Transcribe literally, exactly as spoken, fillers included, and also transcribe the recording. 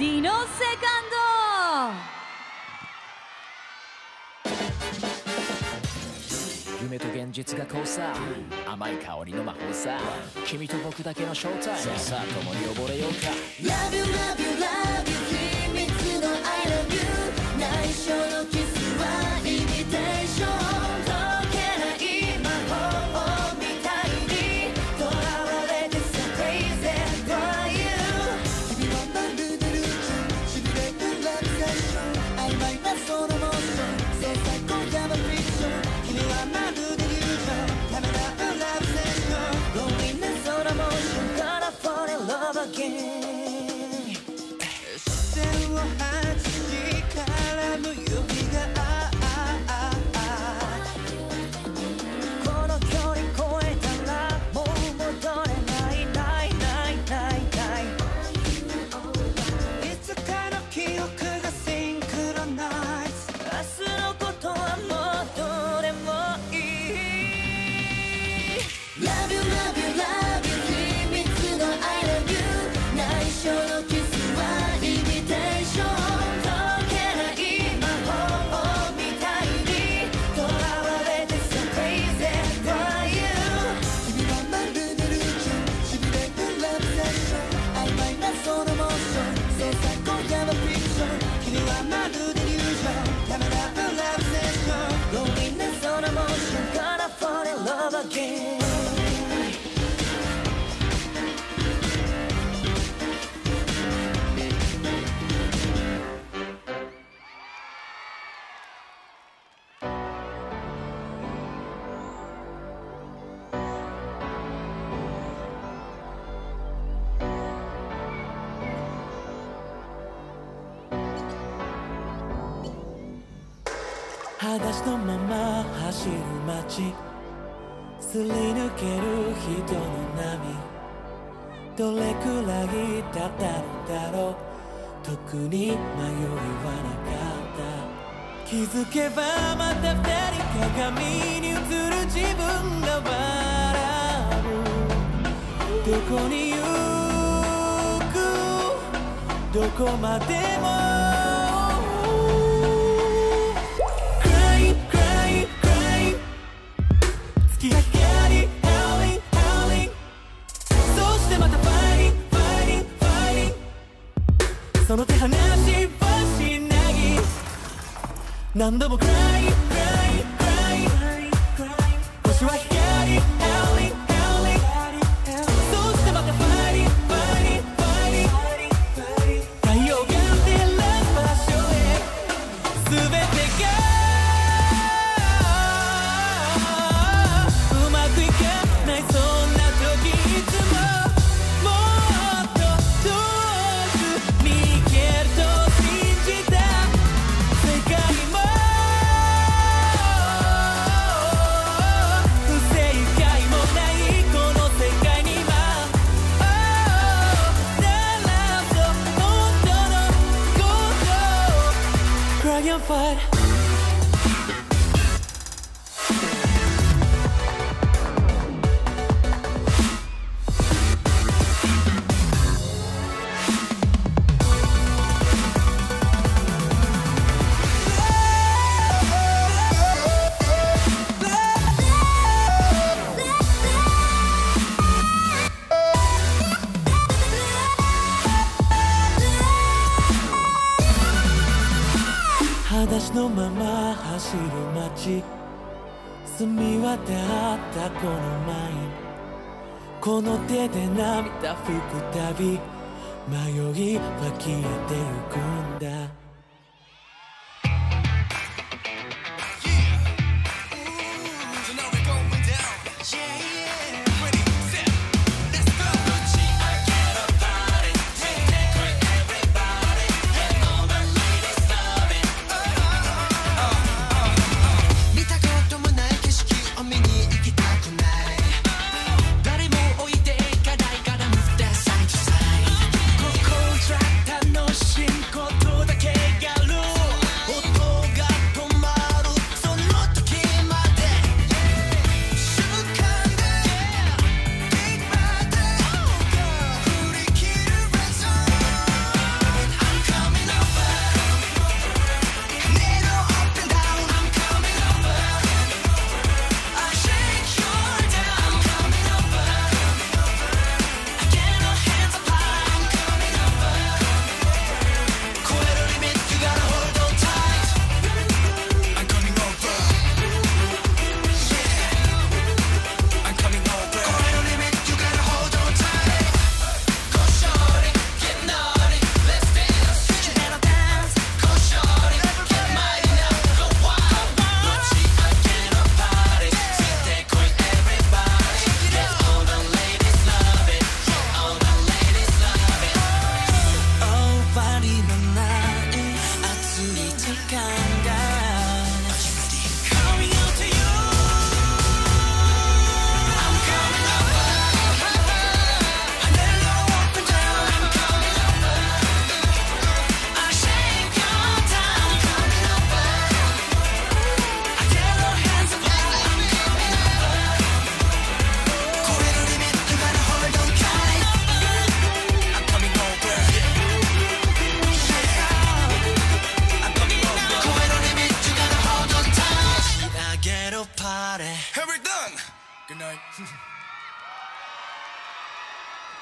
ディノセカンド。 夢と現実が交差、甘い香りの魔法さ、君と僕だけのショータイム、さあ共に溺れようか。 Love you, love you, love you 秘密の I love you 内緒のキスはイミテーション、解けない魔法みたいに囚われて So crazy for you 君はまるでルーチンしびれるラブセッション、曖昧なそのモーション、制作今夜はフィクション、君はまるでリュージョン、ためらうラブセッション、Loneliness on a motion gonna fall in love again。視線をはじきからの指がこの距離超えたらもう戻れないないないないないいつかの記憶がシンクロナイズ、明日のことはもうどうでもいい。 Love you, love you, love you 秘密の I love you 内緒のキスはイミテーション、解けない魔法みたいに囚われて So crazy for you 君はまるでルーチンしびれるラブセッション、曖昧なそのモーション、制作今夜はフィクション、君はまるでリュージョン、ためらうラブセッション、 Loneliness on a motion gonna fall in love again。 裸足のまま走る街、すり抜ける人の波、どれくらいだったのだろう、特に迷いはなかった。気づけばまた二人鏡に映る自分が笑う、どこに行くどこまでもその手離しはしない、何度もクライクライクライ、星は光ヘリヘリ、そしてまたファイリファイリファイリ、太陽が照らす場所へ全てがうまくいかない、そんな時いつももっと遠くにFight. 裸足のまま走る街、澄み渡ったこのマイン、この手で涙拭くたび迷いは消えてゆくんだ。楽しいことだけ Good night.